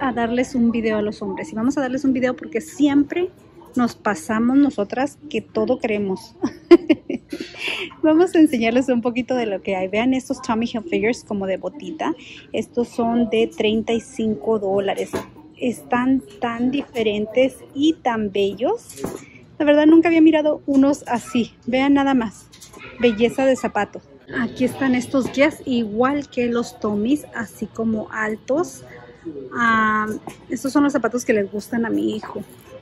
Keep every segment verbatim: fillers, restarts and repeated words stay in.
a darles un video a los hombres. Y vamos a darles un video porque siempre nos pasamos nosotras que todo queremos. Vamos a enseñarles un poquito de lo que hay. Vean estos Tommy Hilfigers como de botita. Estos son de treinta y cinco dólares. Están tan diferentes y tan bellos. La verdad nunca había mirado unos así. Vean nada más. Belleza de zapato. Aquí están estos Guess, igual que los Tommys, así como altos. Um, estos son los zapatos que les gustan a mi hijo.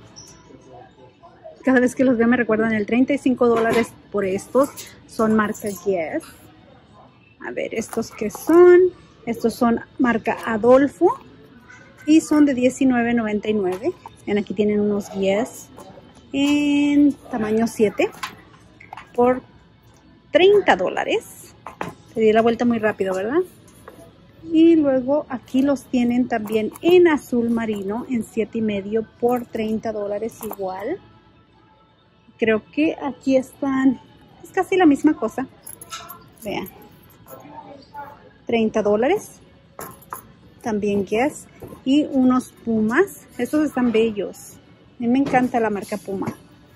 Cada vez que los veo me recuerdan el treinta y cinco dólares por estos. Son marca Guess. A ver, estos que son. Estos son marca Adolfo. Y son de diecinueve noventa y nueve. Ven, aquí tienen unos Guess en tamaño siete. Por treinta dólares. Te di la vuelta muy rápido, ¿verdad? Y luego aquí los tienen también en azul marino. En siete y medio por treinta dólares igual. Creo que aquí están, es casi la misma cosa. Vean, treinta dólares. También Guess. Y unos Pumas. Estos están bellos. A mí me encanta la marca Puma.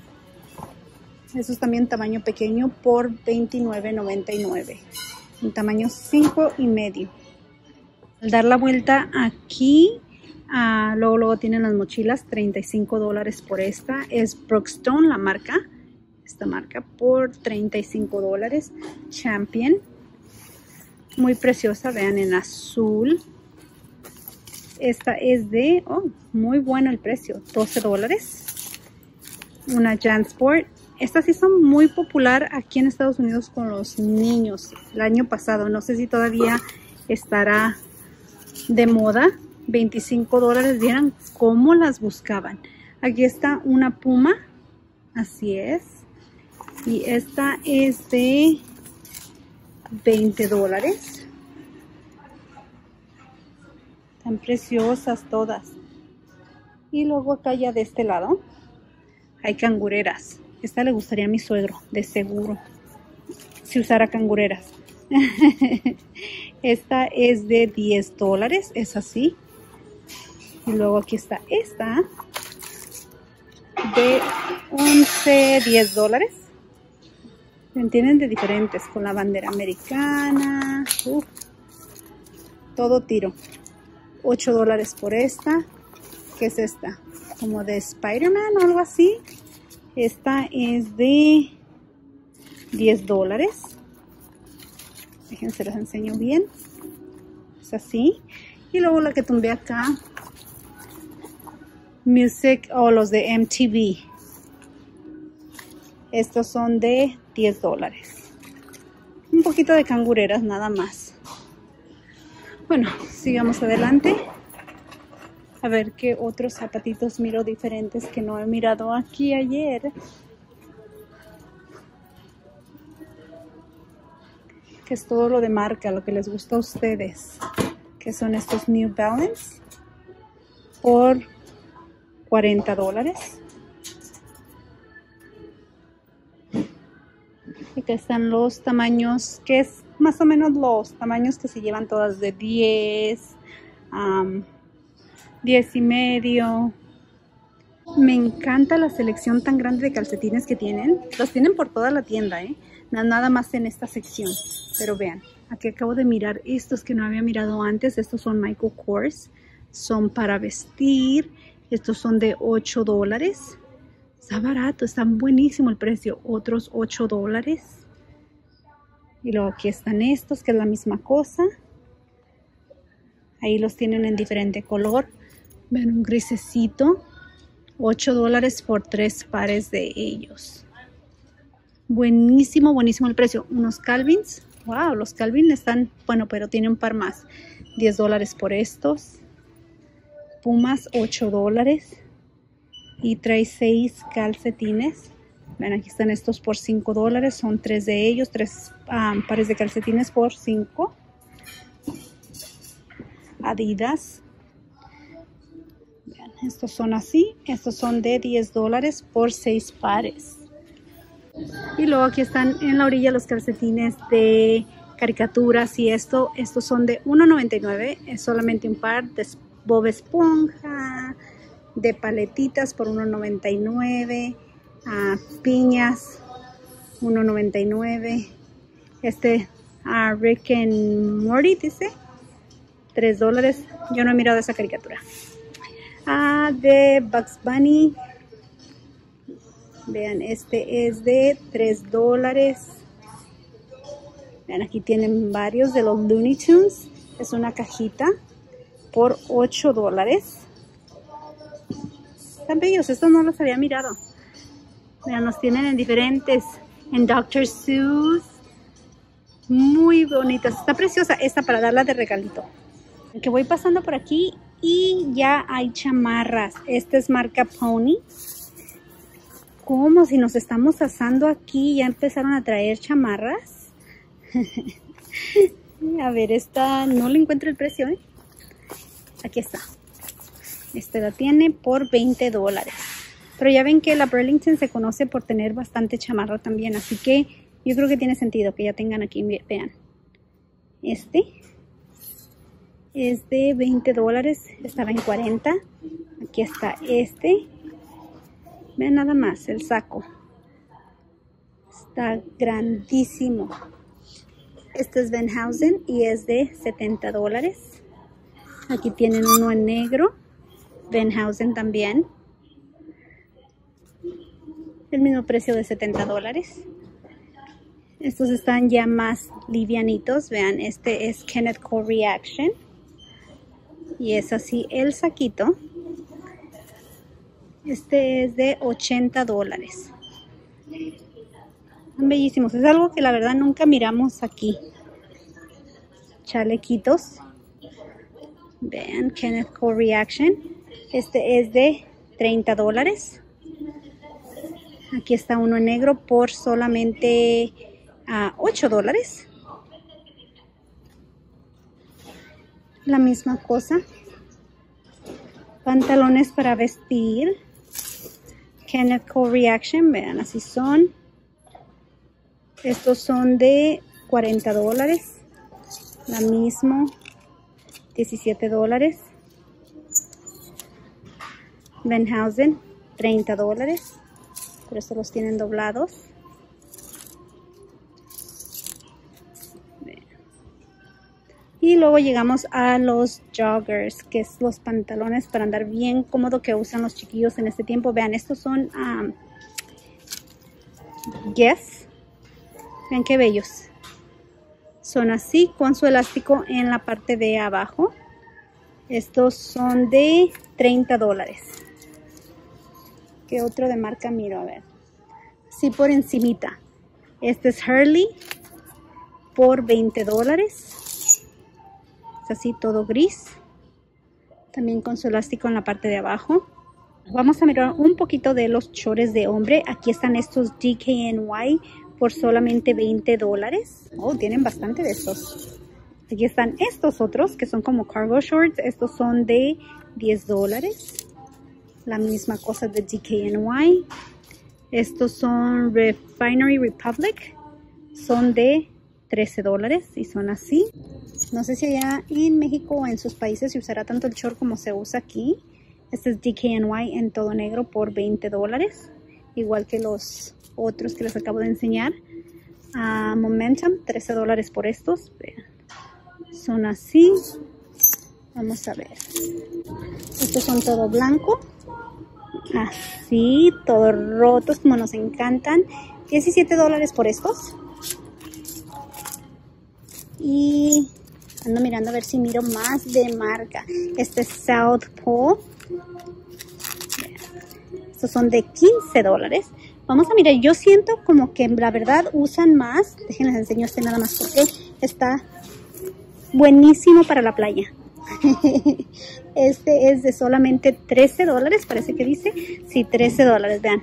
Estos también tamaño pequeño por veintinueve noventa y nueve. En tamaño cinco y medio. Al dar la vuelta aquí. Uh, luego, luego tienen las mochilas, treinta y cinco dólares por esta. Es Brookstone la marca. Esta marca por treinta y cinco dólares. Champion. Muy preciosa, vean, en azul. Esta es de, oh, muy bueno el precio, doce dólares. Una Jansport. Estas sí son muy popular aquí en Estados Unidos con los niños. El año pasado, no sé si todavía estará de moda. veinticinco dólares, vieran cómo las buscaban. Aquí está una Puma, así es. Y esta es de veinte dólares. Tan preciosas todas. Y luego acá ya de este lado hay cangureras. Esta le gustaría a mi suegro, de seguro, si usara cangureras. Esta es de diez dólares, es así. Y luego aquí está esta de once, diez dólares. Tienen de diferentes con la bandera americana. Uf, todo tiro. ocho dólares por esta. ¿Qué es esta? Como de Spider-Man o algo así. Esta es de diez dólares. Déjense, las enseño bien. Es así. Y luego la que tumbé acá. Music o oh, los de M T V. Estos son de diez dólares. Un poquito de cangureras nada más. Bueno, sigamos adelante. A ver qué otros zapatitos miro diferentes que no he mirado aquí ayer. Que es todo lo de marca, lo que les gusta a ustedes. Que son estos New Balance. Por cuarenta dólares. Y acá están los tamaños, que es más o menos los tamaños que se llevan todas de diez, um, diez y medio. Me encanta la selección tan grande de calcetines que tienen. Los tienen por toda la tienda, ¿eh? Nada más en esta sección. Pero vean, aquí acabo de mirar estos que no había mirado antes. Estos son Michael Kors. Son para vestir. Estos son de ocho dólares. Está barato, está buenísimo el precio. Otros ocho dólares. Y luego aquí están estos, que es la misma cosa. Ahí los tienen en diferente color. Ven, un grisecito. ocho dólares por tres pares de ellos. Buenísimo, buenísimo el precio. Unos Calvins. Wow, los Calvin están, bueno, pero tiene un par más. diez dólares por estos. Pumas, ocho dólares. Y trae seis calcetines. Ven, aquí están estos por cinco dólares. Son tres de ellos. Tres um, pares de calcetines por cinco. Adidas. Vean, estos son así. Estos son de diez dólares por seis pares. Y luego aquí están en la orilla los calcetines de caricaturas y esto. Estos son de uno noventa y nueve. Es solamente un par de Bob Esponja, de paletitas por uno noventa y nueve, uh, piñas uno noventa y nueve, este uh, Rick and Morty dice tres dólares. Yo no he mirado esa caricatura. Uh, de Bugs Bunny, vean, este es de tres dólares. Vean, aquí tienen varios de los Looney Tunes. Es una cajita por ocho dólares. Están bellos, estos no los había mirado. Vean, los tienen en diferentes, en doctor Seuss. Muy bonitas, está preciosa esta para darla de regalito. Que voy pasando por aquí y ya hay chamarras. Esta es marca Pony. Como si nos estamos asando aquí, ya empezaron a traer chamarras. A ver, esta no le encuentro el precio, ¿eh? Aquí está. Este la tiene por veinte dólares. Pero ya ven que la Burlington se conoce por tener bastante chamarra también. Así que yo creo que tiene sentido que ya tengan aquí. Vean. Este es de veinte dólares. Estaba en cuarenta. Aquí está este. Vean nada más el saco. Está grandísimo. Este es Van Heusen y es de setenta dólares. Aquí tienen uno en negro. Van Heusen también. El mismo precio de setenta dólares. Estos están ya más livianitos. Vean, este es Kenneth Cole Reaction. Y es así el saquito. Este es de ochenta dólares. Son bellísimos. Es algo que la verdad nunca miramos aquí. Chalequitos. Vean, Kenneth Cole Reaction. Este es de treinta dólares. Aquí está uno en negro por solamente uh, ocho dólares. La misma cosa. Pantalones para vestir. Kenneth Cole Reaction. Vean, así son. Estos son de cuarenta dólares. La misma. diecisiete dólares. Van Heusen. treinta dólares. Pero estos los tienen doblados. Y luego llegamos a los joggers, que es los pantalones para andar bien cómodo que usan los chiquillos en este tiempo. Vean, estos son um, Guess. Vean qué bellos. Son así con su elástico en la parte de abajo. Estos son de treinta dólares. ¿Qué otro de marca miro? A ver. Sí, por encimita. Este es Hurley por veinte dólares. Es así todo gris. También con su elástico en la parte de abajo. Vamos a mirar un poquito de los chores de hombre. Aquí están estos D K N Y por solamente veinte dólares. Oh, tienen bastante de estos. Aquí están estos otros que son como cargo shorts. Estos son de diez dólares. La misma cosa de D K N Y. Estos son Refinery Republic. Son de trece dólares y son así. No sé si allá en México o en sus países se usará tanto el short como se usa aquí. Este es D K N Y en todo negro por veinte dólares. Igual que los otros que les acabo de enseñar. Uh, Momentum, trece dólares por estos. Vean. Son así. Vamos a ver. Estos son todo blanco. Así, todos rotos como nos encantan. diecisiete dólares por estos. Y ando mirando a ver si miro más de marca. Este es South Pole. Estos son de quince dólares. Vamos a mirar, yo siento como que la verdad usan más. Déjenles enseño este nada más porque está buenísimo para la playa. Este es de solamente trece dólares, parece que dice. Sí, trece dólares, vean.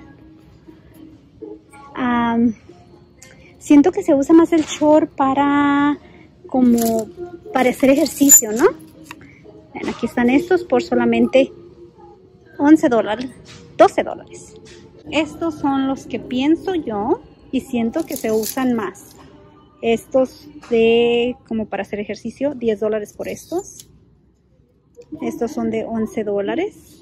Um, siento que se usa más el short para como para hacer ejercicio, ¿no? Vean, aquí están estos por solamente once dólares, doce dólares. Estos son los que pienso yo y siento que se usan más. Estos de como para hacer ejercicio, diez dólares por estos. Estos son de once dólares.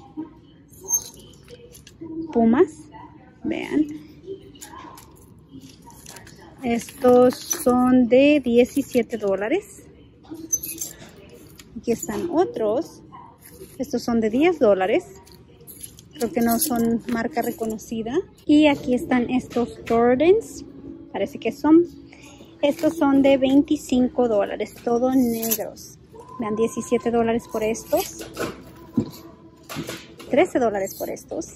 Pumas, vean. Estos son de diecisiete dólares. Aquí están otros. Estos son de diez dólares. Creo que no son marca reconocida. Y aquí están estos Jordans. Parece que son. Estos son de veinticinco dólares. Todos negros. Vean, diecisiete dólares por estos. trece dólares por estos.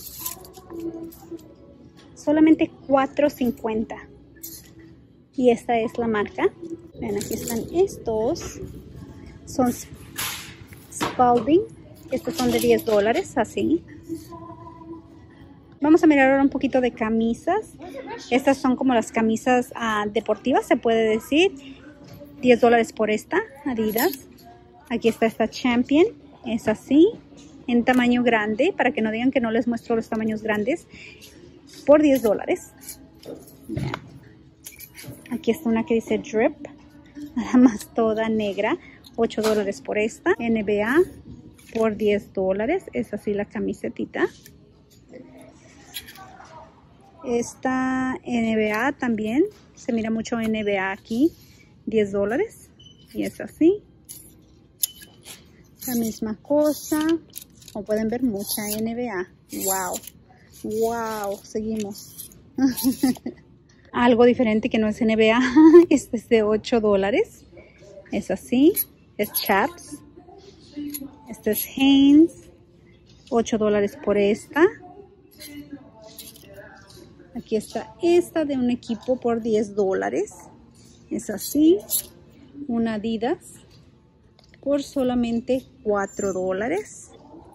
Solamente cuatro cincuenta. Y esta es la marca. Vean, aquí están estos. Son Spalding. Estos son de diez dólares, así. Vamos a mirar ahora un poquito de camisas. Estas son como las camisas uh, deportivas, se puede decir. diez dólares por esta, Adidas. Aquí está esta Champion. Es así, en tamaño grande, para que no digan que no les muestro los tamaños grandes. Por diez dólares. Vean. Aquí está una que dice Drip. Nada más toda negra. ocho dólares por esta. N B A por diez dólares. Es así la camisetita. Esta N B A también. Se mira mucho N B A aquí. diez dólares. Y es así. La misma cosa. Como pueden ver, mucha N B A. Wow. Wow. Seguimos. Algo diferente que no es N B A. Este es de ocho dólares. Es así. Es Chaps. Este es Hanes. ocho dólares por esta. Aquí está esta de un equipo por diez dólares. Es así. Una Adidas por solamente cuatro dólares.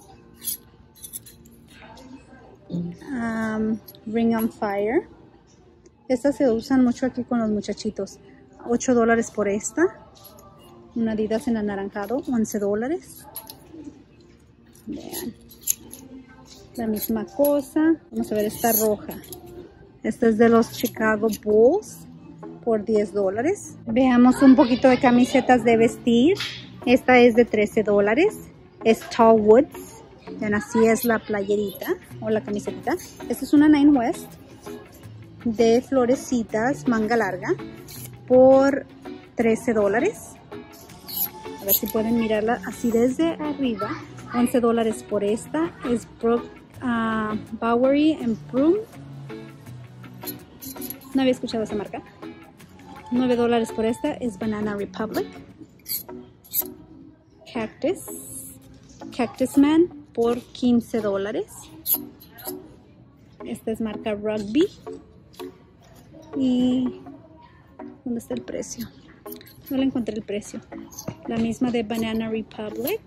Um, Ring on Fire. Estas se usan mucho aquí con los muchachitos. ocho dólares por esta. Una Adidas en anaranjado, once dólares. Vean. La misma cosa. Vamos a ver esta roja. Esta es de los Chicago Bulls por diez dólares. Veamos un poquito de camisetas de vestir. Esta es de trece dólares. Es Tall Woods. Vean, así es la playerita o la camiseta. Esta es una Nine West de florecitas, manga larga, por trece dólares. A ver si pueden mirarla así desde arriba. once dólares por esta. Es Brooke, uh, Bowery and Broom. No había escuchado esa marca. nueve dólares por esta. Es Banana Republic. Cactus. Cactus Man por quince dólares. Esta es marca Rugby. Y ¿dónde está el precio? No le encontré el precio. La misma de Banana Republic.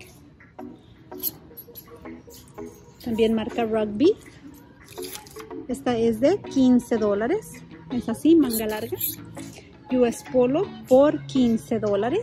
También marca Rugby. Esta es de quince dólares. Es así, manga larga. U S Polo por quince dólares.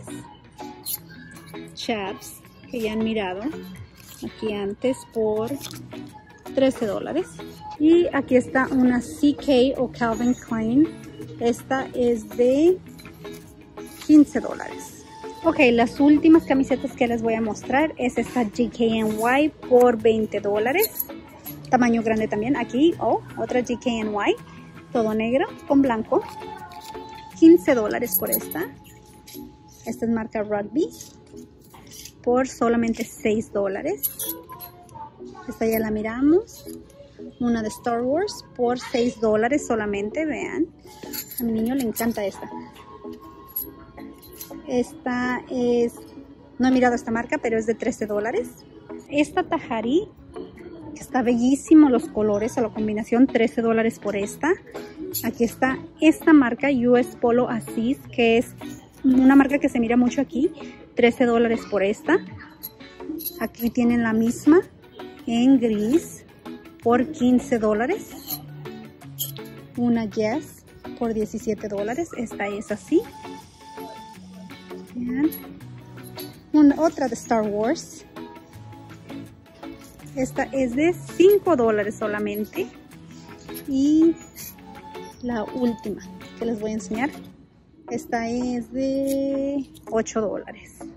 Chaps, que ya han mirado aquí antes, por trece dólares. Y aquí está una C K o Calvin Klein. Esta es de quince dólares. Ok, las últimas camisetas que les voy a mostrar es esta G K N Y por veinte dólares. Tamaño grande también. Aquí, oh, otra G K N Y. Todo negro con blanco. quince dólares por esta. Esta es marca Rugby. Por solamente seis dólares. Esta ya la miramos. Una de Star Wars por seis dólares solamente. Vean. A mi niño le encanta esta. Esta es... No he mirado esta marca, pero es de trece dólares. Esta Tahari, que está bellísimo los colores, a la combinación, trece dólares por esta. Aquí está esta marca U S Polo Asís, que es una marca que se mira mucho aquí. trece dólares por esta. Aquí tienen la misma en gris por quince dólares. Una Yes por diecisiete dólares. Esta es así. Vean. Una, otra de Star Wars. Esta es de cinco dólares solamente. Y la última que les voy a enseñar. Esta es de ocho dólares.